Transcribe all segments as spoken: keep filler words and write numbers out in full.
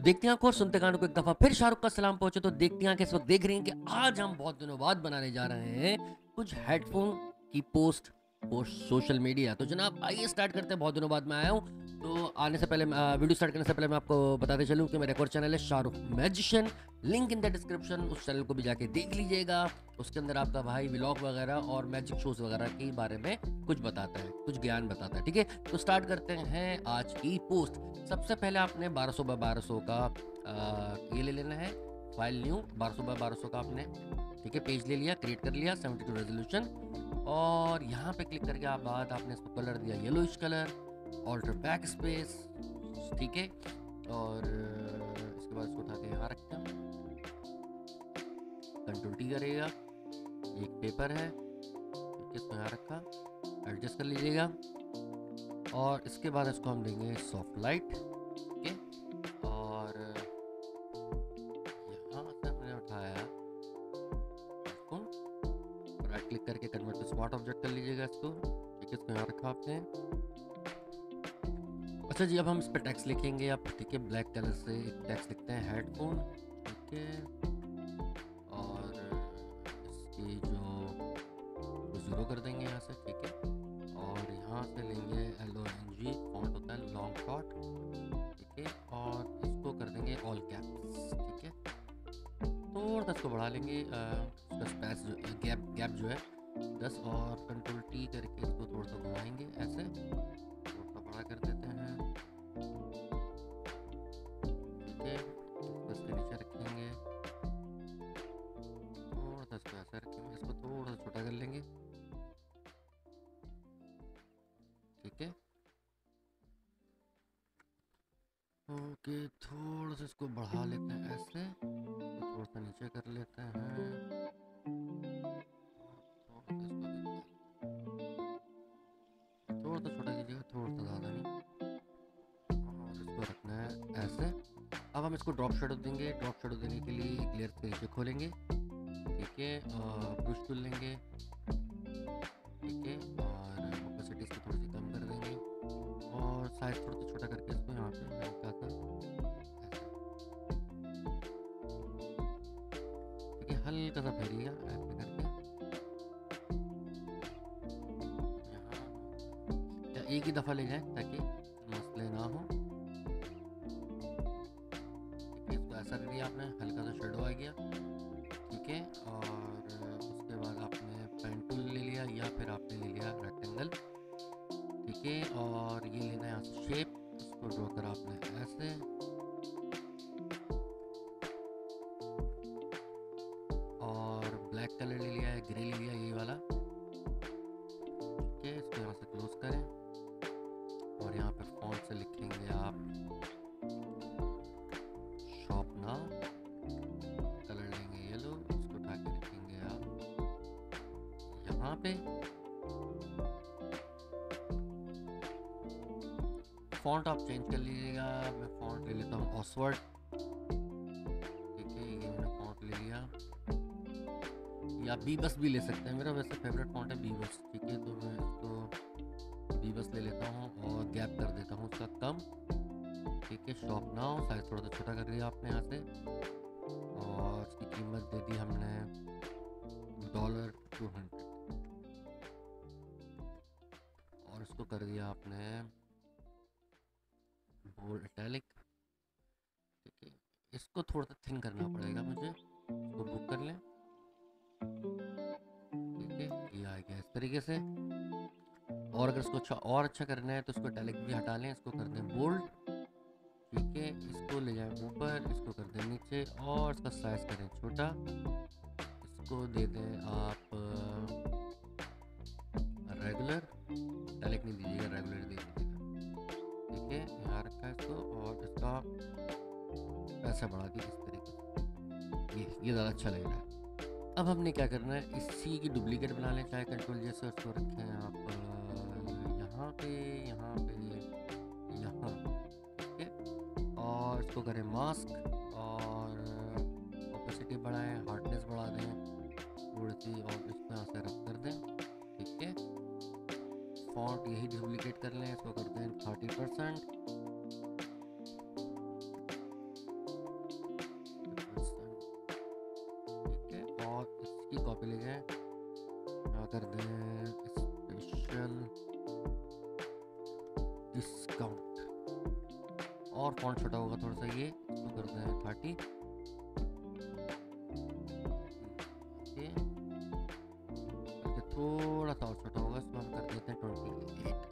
देखती आंखों और सुनते कानों को एक दफा फिर शाहरुख का सलाम पहुंचे। तो देखती आंखें इस वक्त देख रही हैं कि आज हम बहुत दिनों बाद बनाने जा रहे हैं कुछ हेडफोन की पोस्ट पोस्ट सोशल मीडिया। तो जनाब आइए स्टार्ट करते हैं। बहुत दिनों बाद मैं आया हूँ। तो आने से पहले आ, वीडियो स्टार्ट करने से पहले मैं आपको बताते चलूँ कि मेरा एक और चैनल है Shahrukh magician, link in the description. उस चैनल को भी जाके देख लीजिएगा। उसके अंदर आपका भाई व्लॉग वगैरह और मैजिक शोज वगैरह के बारे में कुछ बताता है, कुछ ज्ञान बताता है। ठीक है, तो स्टार्ट करते हैं आज की पोस्ट। सबसे पहले आपने बारह सौ बाय बारह सौ का आ, ये ले लेना है, फाइल न्यू बारह सौ बाय बारह सौ का आपने, ठीक है, पेज ले लिया, क्रिएट कर लिया, सेवेंटी टू रेजोल्यूशन। और यहाँ पे क्लिक करके आप बाद आपने इसको कलर दिया yellowish colour, alter back space, ठीक है। और इसके बाद इसको उठा के यहाँ रखते हैं, कंट्रोल टी करेगा, एक पेपर है, ठीक है, इसको यहाँ रखा, एडजस्ट कर लीजिएगा। और इसके बाद इसको हम देंगे सॉफ्ट लाइट, ठीक है। और यहाँ से हमने उठाया इसको, राइट क्लिक करके कन्वर्ट टू स्मार्ट ऑब्जेक्ट कर लीजिएगा इसको, ठीक है, इसको यहाँ रखा आपने। अच्छा जी, अब हम इस पर टैक्स लिखेंगे आप, ठीक है, ब्लैक कलर से एक टैक्स लिखते हैं हेडफोन, ठीक है। और इसकी जो ज़ीरो कर देंगे यहाँ से, ठीक है। और यहाँ से लेंगे L O N G, font होता है लॉन्ग शॉट, ठीक है। और इसको कर देंगे ऑल कैप्स, ठीक है। थोड़ा सा इसको बढ़ा लेंगे, इसका स्पेस जो गैप गैप जो है दस, और कंट्रोल टी करके इसको थोड़ा सा घुमाएंगे ऐसे, थोड़ा सा बड़ा कर देते हैं, ठीक है। इसके नीचे रखेंगे, थोड़ा सा इसको ऐसे रखेंगे, इसको थोड़ा सा छोटा कर लेंगे, ठीक है। ओके, थोड़ा सा इसको बढ़ा लेते हैं ऐसे, इसको थोड़ा सा नीचे कर लेते हैं, थोड़ा सा इसको थोड़ा सा छोटा कीजिएगा, थोड़ा सा ज़्यादा नहीं। और इसको रखना है ऐसे। अब हम इसको ड्रॉप शेडो देंगे। ड्रॉप शेडो देने के लिए एक लेयर के नीचे खोलेंगे, ठीक है, और ब्रश टूल लेंगे, ठीक है। और ओपेसिटी इसको थोड़ी सी कम कर देंगे, और साइज थोड़ा सा छोटा करके इसको यहाँ पे हल्का सा ऐसे, ठीक है, हल्का सा फेरिएगा ऐसे करके। यहाँ एक ही दफ़ा ले जाएं ताकि मसले ना हो, ठीक है। इसको ऐसा कर दिया आपने, हल्का सा शेडो आ गया, ठीक है। और उसके बाद आपने पेन टूल ले लिया, या फिर आपने ले लिया रेक्टेंगल, ठीक है। और ये लेना है यहाँ से शेप, इसको ड्रॉ करा आपने ऐसे, और ब्लैक कलर ले लिया है, ग्रे ले लिया ये वाला, ठीक है। इसको यहाँ से क्लोज करें, और यहाँ पे फॉन्ट से लिखेंगे आप शॉप नाउ, कलर लेंगे येलो, इसको उठा के रखेंगे आप यहाँ पे। फॉन्ट आप चेंज कर लीजिएगा, मैं फॉन्ट ले लेता हूँ ऑक्सफोर्ड, ठीक है, ये मैंने फॉन्ट ले लिया। या बी बस भी ले सकते हैं, मेरा वैसे फेवरेट फॉन्ट है बी बस, ठीक है। तो मैं इसको बी बस ले लेता हूँ और गैप कर देता हूँ उसका कम, ठीक है। शॉप नाउ, साइज थोड़ा सा छोटा कर दिया आपने यहाँ से, और इसकी कीमत दे दी हमने डॉलर टू हंड्रेड, और इसको कर दिया आपने बोल्ड इटैलिक, ठीक है। इसको थोड़ा सा थिन करना पड़ेगा मुझे, इसको बुक कर लें, ठीक है। ये आ गया इस तरीके से। और अगर इसको अच्छा और अच्छा करना है तो इसको इटैलिक भी हटा लें, इसको कर दें बोल्ड, ठीक है। इसको ले जाएं ऊपर, इसको कर दें नीचे, और इसका साइज करें छोटा, इसको दे दें आप रेगुलर, इटैलिक नहीं दीजिएगा, रेगुलर दे दीजिएगा, ठीक है। यहाँ रखा है इसको, और इसका पैसा बढ़ा दिया इस तरीके से, ये ये ज़्यादा अच्छा लग रहा है। अब हमने क्या करना है, इसी की डुप्लीकेट बना लें, चाहे कंट्रोल जैसे उसको रखें आप यहाँ पे, यहाँ पे, यहाँ, ठीक है। और इसको करें मास्क, और ओपेसिटी बढ़ाएं, हार्डनेस बढ़ा दें थोड़ी सी, और इसको यहाँ से रब कर दें, ठीक है। फॉन्ट यही डुप्लीकेट कर लें, इसको कर दें थर्टी परसेंट, डिस्काउंट, और फॉन्ट छोटा होगा थोड़ा सा, ये इसको करते हैं थर्टी, ओके, थोड़ा सा और छोटा होगा, इसको हम कर देते हैं ट्वेंटी एट,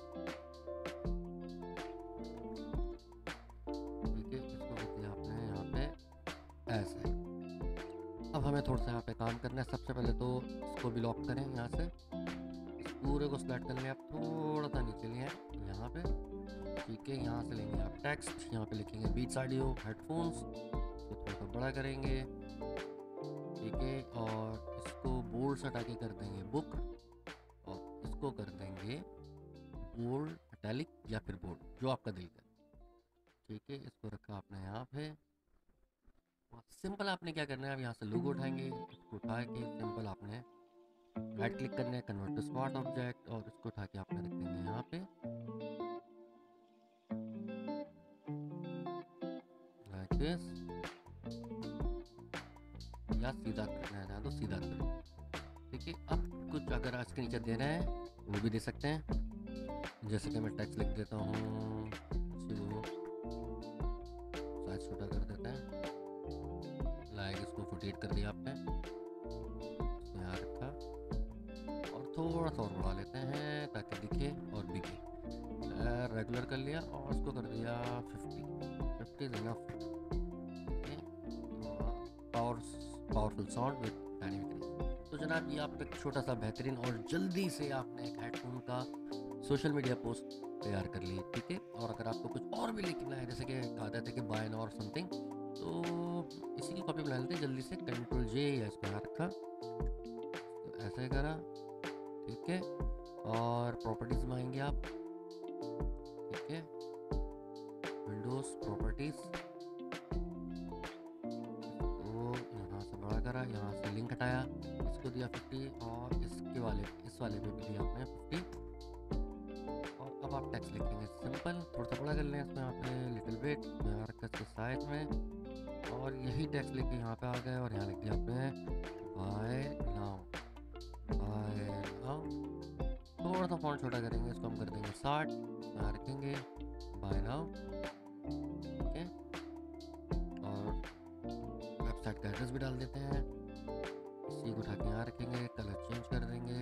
ठीक है, इसको कर दिया आपने यहाँ पे ऐसे। अब हमें थोड़ा सा यहाँ पे काम करना है। सबसे पहले तो इसको भी लॉक करें यहाँ से, इस पूरे को सिलेक्ट कर लें आप, थोड़ा सा नीचे लिए यहाँ पे, ठीक है। यहाँ से लेंगे आप टेक्स्ट, यहाँ पे लिखेंगे बीट्स ऑडियो हेडफोन्स, तो थोड़ा सा बड़ा करेंगे, ठीक है, और इसको बोल्ड से हटा के कर देंगे बुक, और इसको कर देंगे बोल्ड इटैलिक या फिर बोल्ड, जो आपका दिल करे, ठीक है। इसको रखा आपने यहाँ पे। सिंपल आपने क्या करना है, अब यहाँ से लोगो उठाएंगे, इसको उठा के सिंपल आपने राइट क्लिक करना है, कन्वर्ट टू स्मार्ट ऑब्जेक्ट, और इसको उठा के आपने रख देंगे यहाँ पे लाइक दिस, या सीधा करना है तो सीधा करो, ठीक है। अब कुछ अगर आज के नीचे देना है वो भी दे सकते हैं, जैसे कि मैं टेक्स्ट लिख देता हूँ, साइज छोटा कर देते हैं, लाइक इसको फोर्टी एट कर दिया आपने, इसको यहाँ रखा, और थोड़ा सा और बढ़ा लेते हैं ताकि दिखे और बिके, रेगुलर कर लिया, और उसको कर दिया fifty, fifty is enough, power powerful sound with dynamic. तो जनाब ये आप एक छोटा सा बेहतरीन और जल्दी से आपने एक हेडफोन का सोशल मीडिया पोस्ट तैयार कर ली, ठीक है। और अगर आपको कुछ और भी लिखना है, जैसे कि कहा जाता है कि बाय नाउ और समथिंग, तो इसी की कॉपी बना लेते हैं जल्दी से, कंट्रोल जे, या इसको यहाँ रखा, तो ऐसे करा, ठीक है। और प्रॉपर्टीज में आएंगे आप, ठीक है, विंडोज प्रॉपर्टीज, तो यहाँ से बड़ा करा, यहाँ से लिंक हटाया, इसको दिया फिफ्टी, और इसके वाले इस वाले पे भी दिया आपने फिफ्टी, और अब आप टेक्स्ट लिखेंगे सिंपल, थोड़ा सा बड़ा कर लें इसमें, यहाँ पे लिटिल बिट, यहाँ रखा इसके साइज में, और यही टेक्स्ट लिख के यहाँ पे आ गए, और यहाँ लिख दिया आपने बाय नाउ, बाय नाउ, थोड़ा सा फॉन्ट छोटा करेंगे, इसको हम कर देंगे साठ, यहाँ रखेंगे बाय नाउ, ठीक है। और वेबसाइट का एड्रेस भी डाल देते हैं, इसी को उठा के यहाँ रखेंगे, कलर चेंज कर देंगे,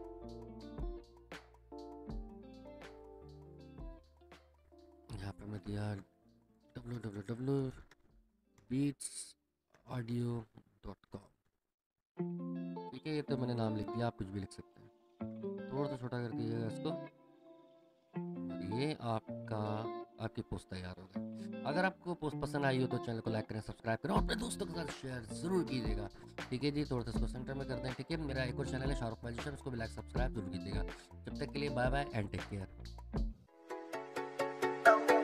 यहाँ पे मैं दिया W W W beats audio dot com, ठीक है। ये तो मैंने नाम लिख दिया, आप कुछ भी लिख सकते हैं, थोड़ा सा छोटा कर दीजिएगा इसको, और ये आपका आपकी पोस्ट तैयार हो गई। अगर आपको पोस्ट पसंद आई हो तो चैनल को लाइक करें, सब्सक्राइब करें, और अपने दोस्तों के साथ शेयर ज़रूर कीजिएगा, ठीक है जी। थोड़ा सा इसको सेंटर में कर दें, ठीक है। मेरा एक और चैनल है शाहरुख मैजिशियन, उसको भी लाइक सब्सक्राइब जरूर कीजिएगा। जब तक के लिए bye bye and take care.